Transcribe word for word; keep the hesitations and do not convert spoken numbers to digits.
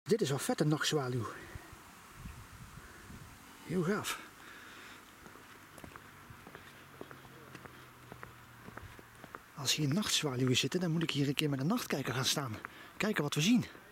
Dit is wel vet, een nachtzwaluw. Heel gaaf. Als hier nachtzwaluwen zitten, dan moet ik hier een keer met een nachtkijker gaan staan. Kijken wat we zien.